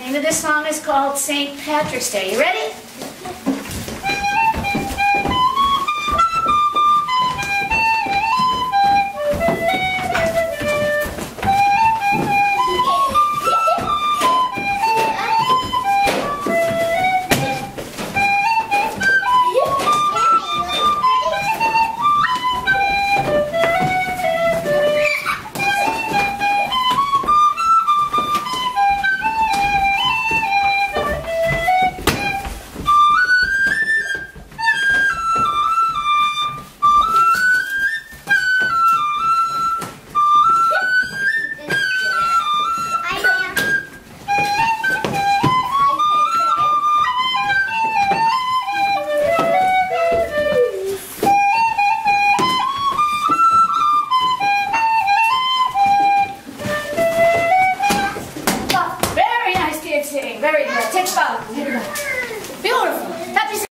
name of this song is called St. Patrick's Day. You ready? Very good. Take a bow.